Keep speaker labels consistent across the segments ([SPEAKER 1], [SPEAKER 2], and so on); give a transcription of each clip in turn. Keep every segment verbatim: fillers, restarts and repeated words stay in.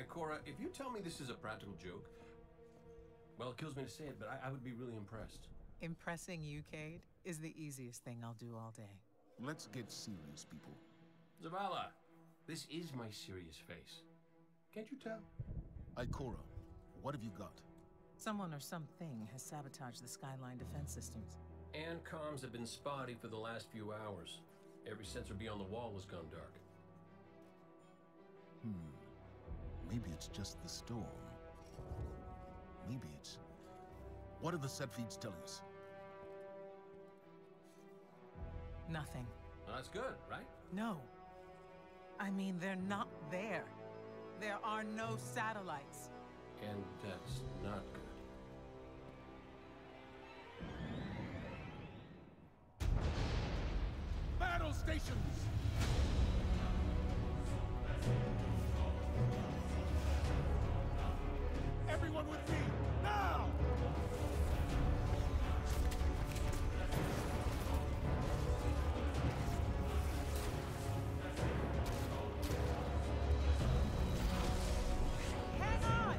[SPEAKER 1] Ikora, if you tell me this is a practical joke, well, it kills me to say it, but I, I would be really impressed.
[SPEAKER 2] Impressing you, Cade, is the easiest thing I'll do all day.
[SPEAKER 3] Let's get serious, people.
[SPEAKER 1] Zavala, this is my serious face. Can't you tell?
[SPEAKER 3] Ikora, what have you got?
[SPEAKER 2] Someone or something has sabotaged the Skyline defense systems.
[SPEAKER 1] And comms have been spotty for the last few hours. Every sensor beyond the wall has gone dark.
[SPEAKER 3] Hmm. Maybe it's just the storm. Maybe it's... What are the set feeds telling us?
[SPEAKER 2] Nothing.
[SPEAKER 1] Well, that's good, right?
[SPEAKER 2] No. I mean, they're not there. There are no satellites.
[SPEAKER 1] And that's not good.
[SPEAKER 3] Battle stations! Everyone with me, now!
[SPEAKER 2] Hang on!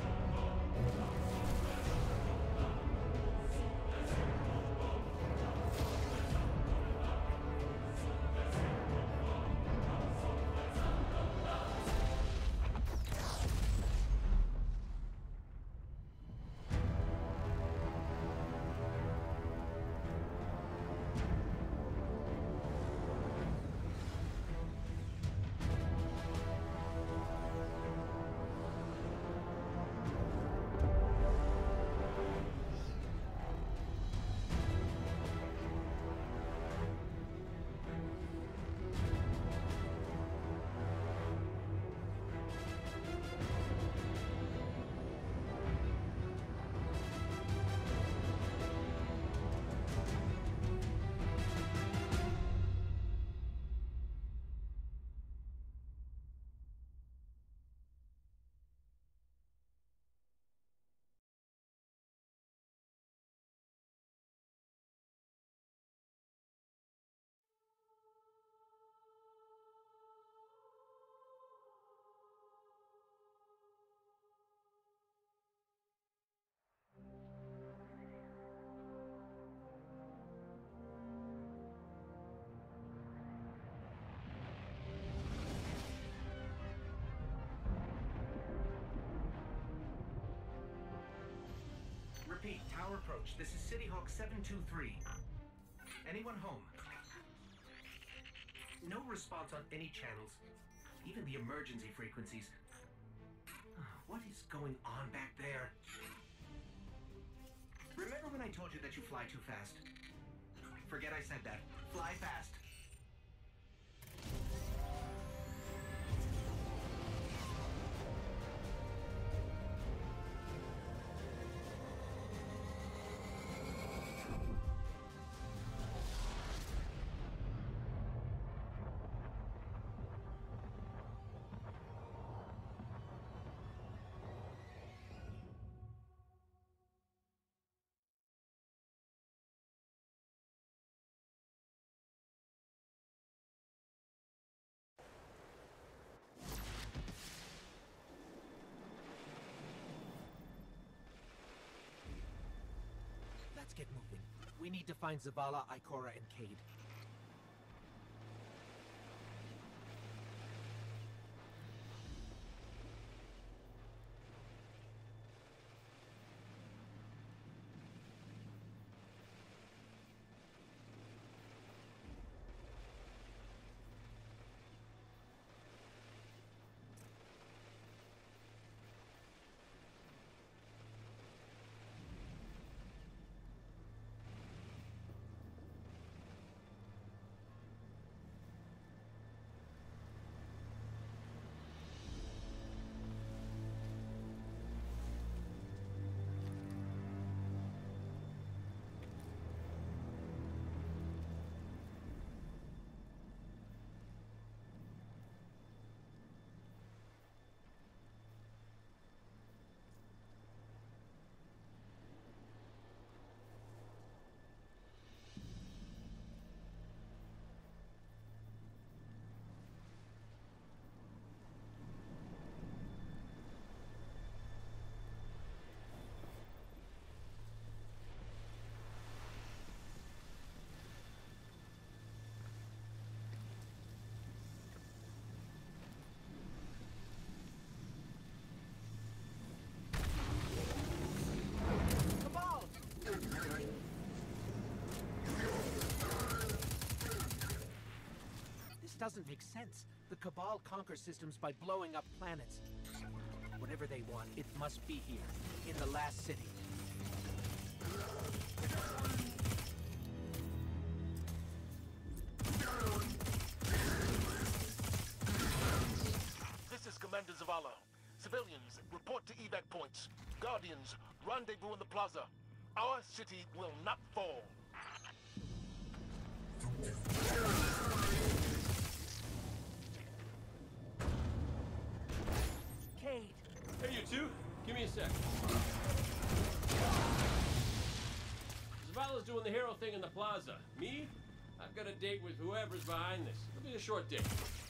[SPEAKER 4] Repeat, tower approach. This is City Hawk seven two three. Anyone home? No response on any channels, even the emergency frequencies. What is going on back there? Remember when I told you that you fly too fast? Forget I said that. Fly fast. Let's get moving. We need to find Zavala, Ikora, and Cade. doesn't make sense. The Cabal conquer systems by blowing up planets. Whatever they want, it must be here, in the last city.
[SPEAKER 3] This is Commander Zavala. Civilians, report to evac points. Guardians, rendezvous in the plaza. Our city will not fall.
[SPEAKER 4] Cade!
[SPEAKER 1] Hey, you two, give me a sec. Zavala's doing the hero thing in the plaza. Me? I've got a date with whoever's behind this. It'll be a short date.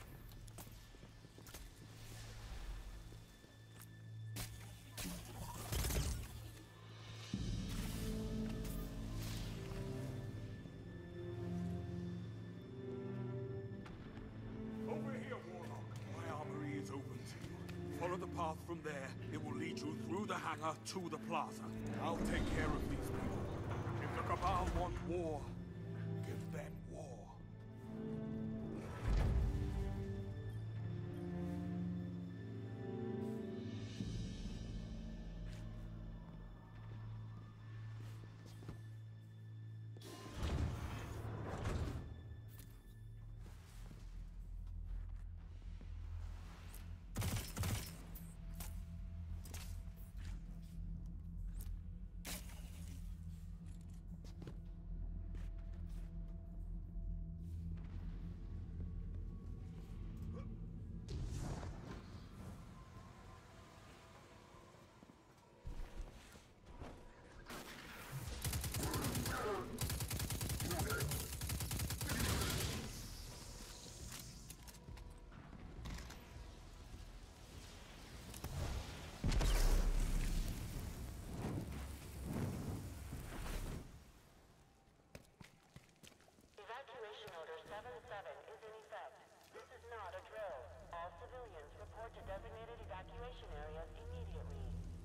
[SPEAKER 5] Over here, Warlock. My armory is open to you. Follow the path from there. It will lead you through the hangar to the plaza. I'll take care of these people. If the Cabal want war, give them war.
[SPEAKER 6] Evacuation Order seven seven is in effect. This is not a drill. All civilians report to designated evacuation areas immediately.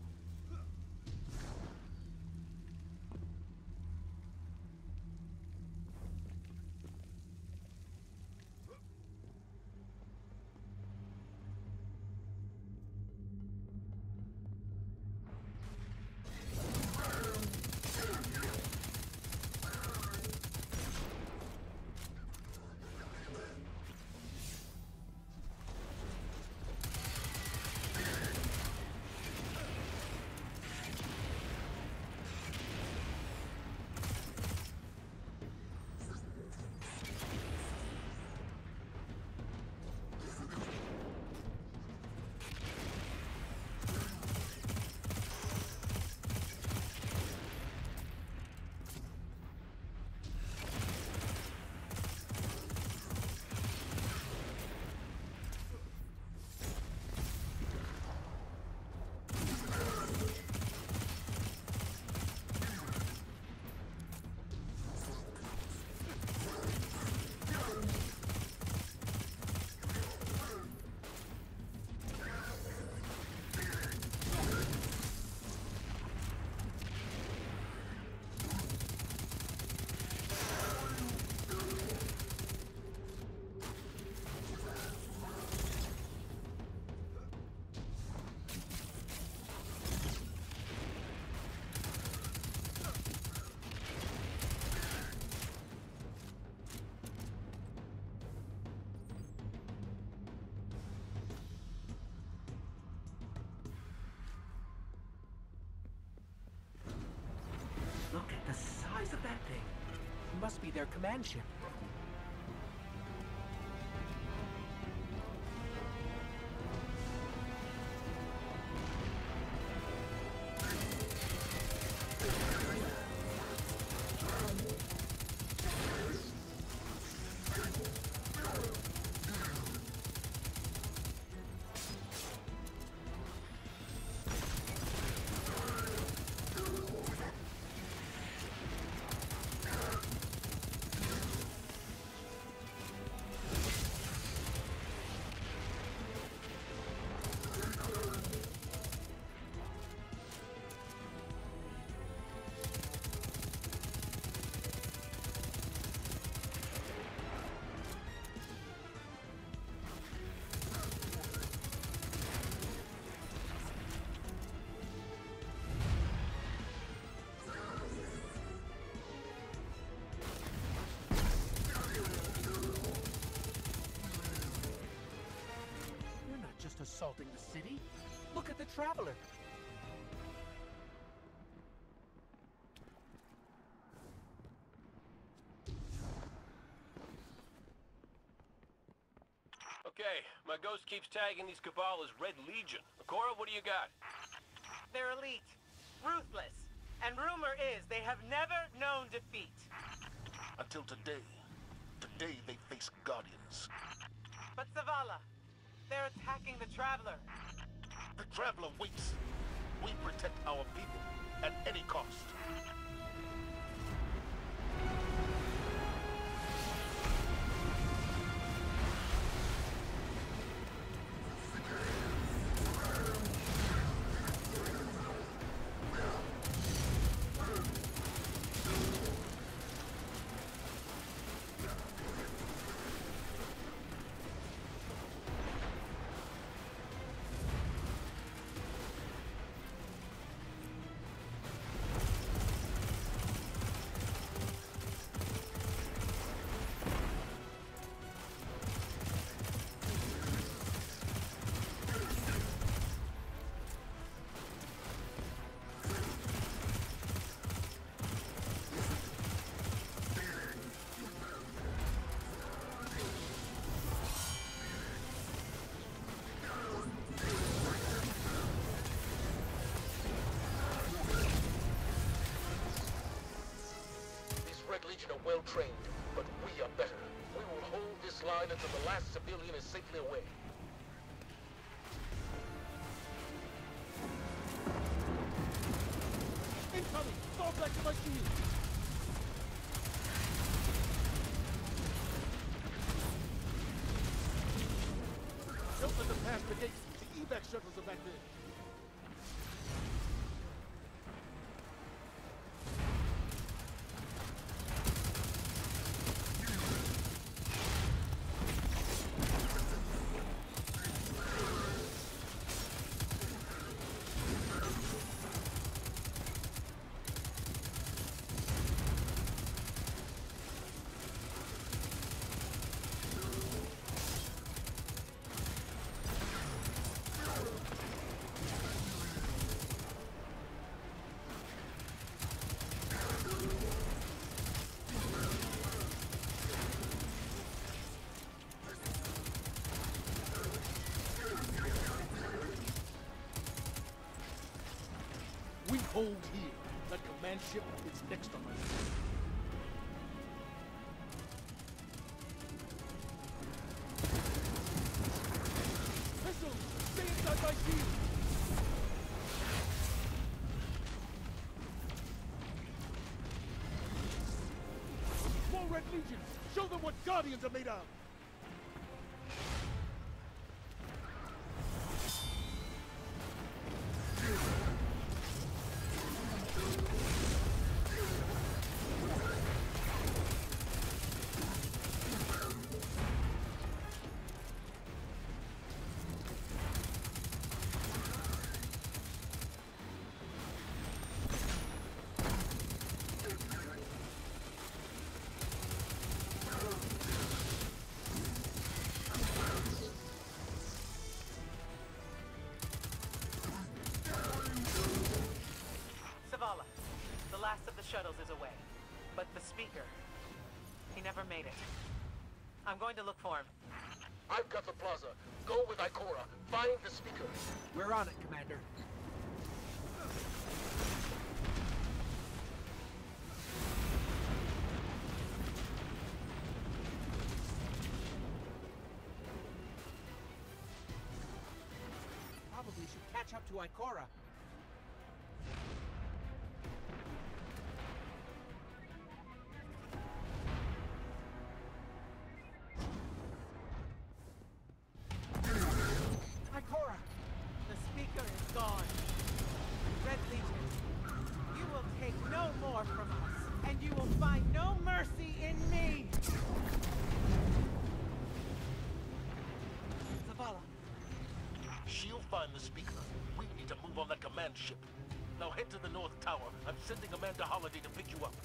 [SPEAKER 4] Look at the size of that thing. It must be their command ship.
[SPEAKER 3] assaulting the city. Look at the Traveler.
[SPEAKER 1] Okay, my ghost keeps tagging these Cabal as Red Legion. Ikora, what do you got?
[SPEAKER 2] They're elite, ruthless, and rumor is they have never known defeat.
[SPEAKER 3] Until today. Today they face Guardians.
[SPEAKER 2] But Zavala, they're attacking the Traveler.
[SPEAKER 3] The Traveler waits. We protect our people at any cost. Legion are well trained, but we are better. We will hold this line until the last civilian is safely away. Incoming! Fall back to my shield! Open the past the gates. The evac shuttles are back there. We hold here. That command ship is next on my list. Missiles! Stay inside my shield! More Red Legions! Show them what Guardians are made of!
[SPEAKER 2] Shuttles is away. But the speaker, he never made it. I'm going to look for him.
[SPEAKER 3] I've got the plaza. Go with Ikora. Find the speaker.
[SPEAKER 7] We're on it, Commander. Probably should catch up to Ikora.
[SPEAKER 3] She'll find the speaker. We need to move on that command ship. Now head to the North Tower. I'm sending Amanda Holiday to pick you up.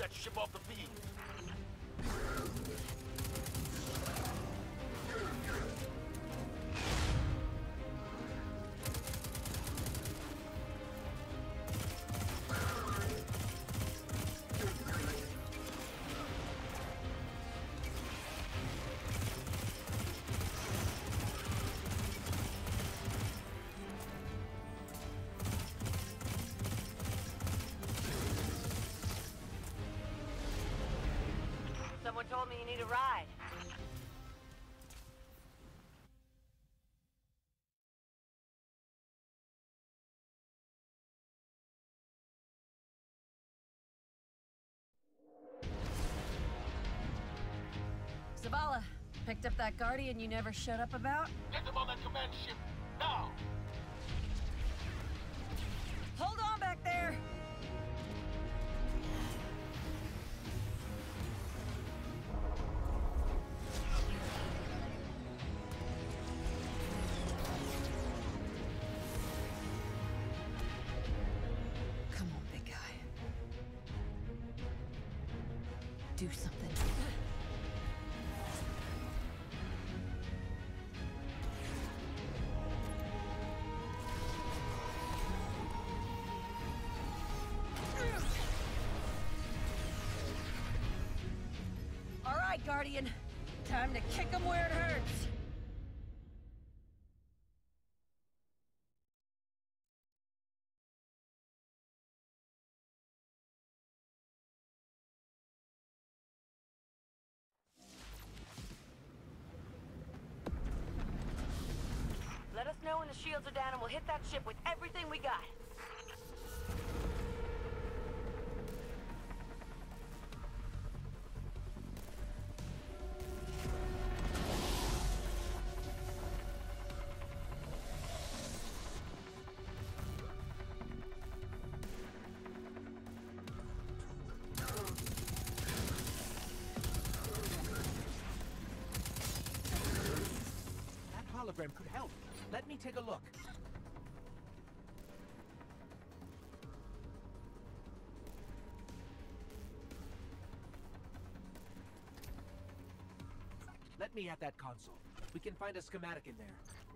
[SPEAKER 3] that ship off the field.
[SPEAKER 6] Someone told me you need a ride.
[SPEAKER 8] Zavala, picked up that Guardian you never showed up about?
[SPEAKER 3] Get them on that command ship, now!
[SPEAKER 8] Hold on back there! Come on, big guy. Do something. All right, Guardian. Time to kick him where it hurts.
[SPEAKER 6] Let us know when the shields are down and we'll hit that ship with everything we got.
[SPEAKER 7] That hologram could help. Let me take a look. Let me at that console. We can find a schematic in there.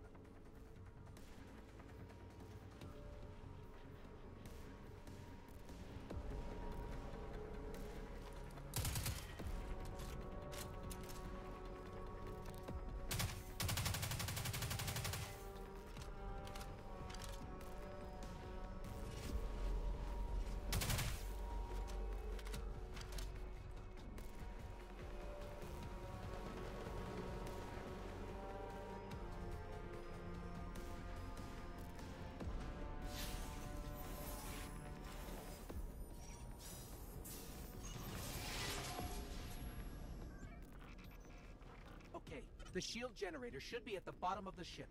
[SPEAKER 7] Okay, the shield generator should be at the bottom of the ship.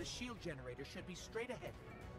[SPEAKER 7] shield generator should be straight ahead.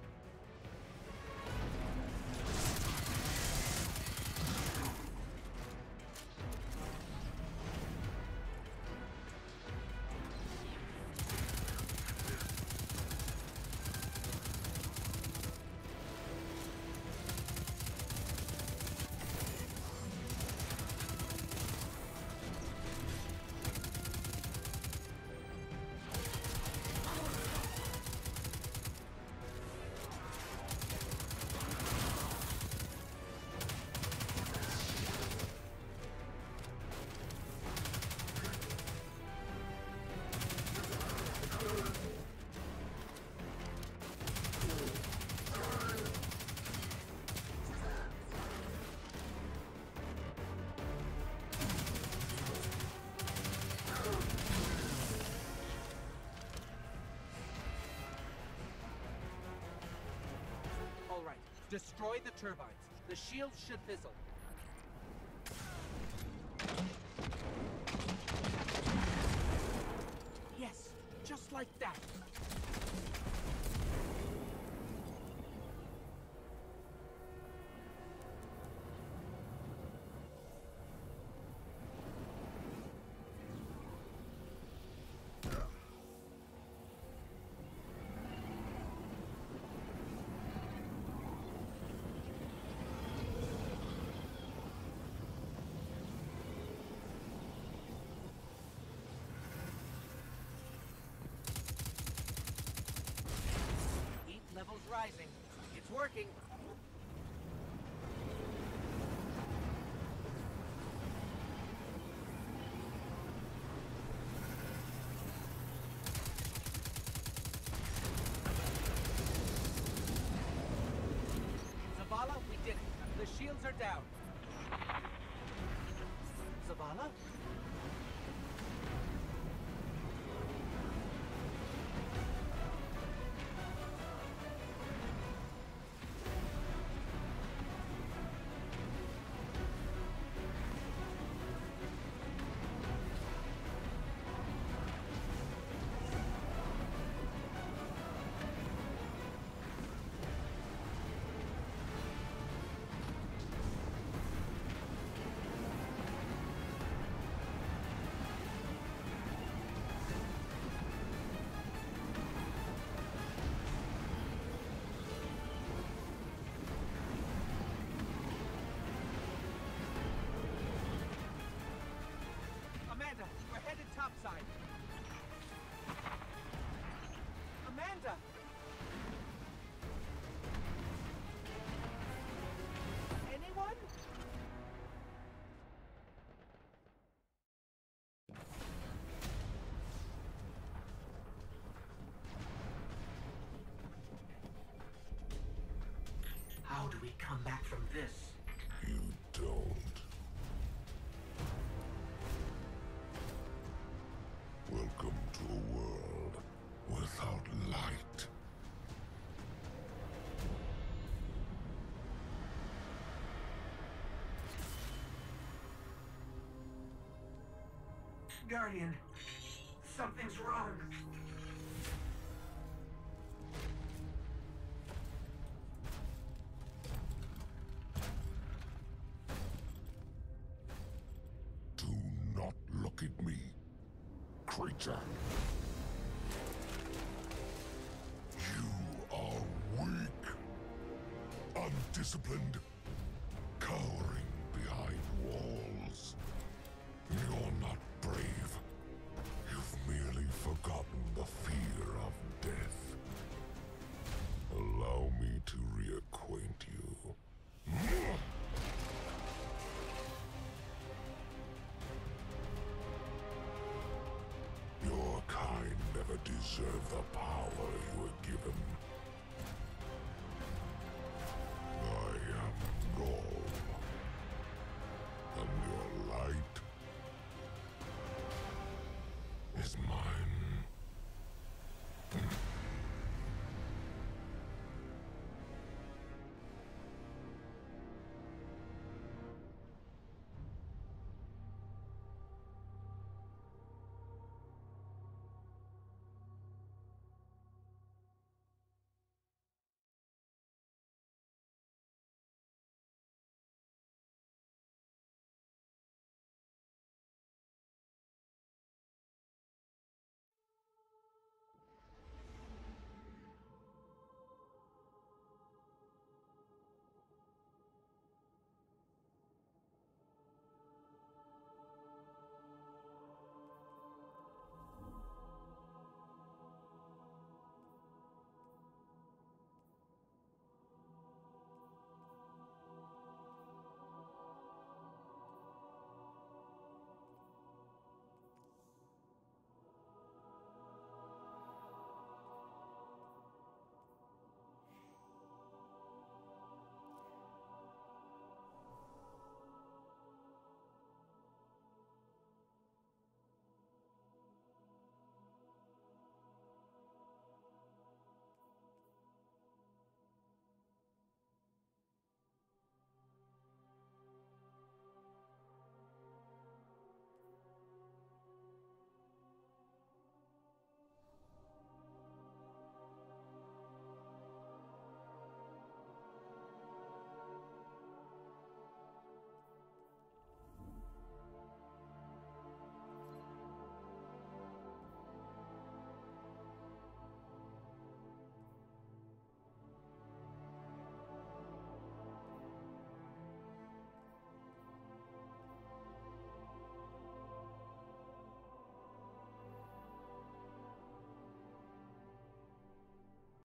[SPEAKER 7] Destroy the turbines. The shields should fizzle. Yes, just like that. Levels rising. It's working. Zavala, we did it. The shields are down. Zavala? Amanda, we're headed topside. Amanda! Anyone?
[SPEAKER 4] How do we come back from this?
[SPEAKER 5] You don't. Welcome to a world without light.
[SPEAKER 4] Guardian, something's wrong.
[SPEAKER 5] Do not look at me, creature. You are weak, undisciplined, cowering behind walls. You're not brave. You've merely forgotten the fear of death. Allow me to reacquaint you. Your kind never deserved the power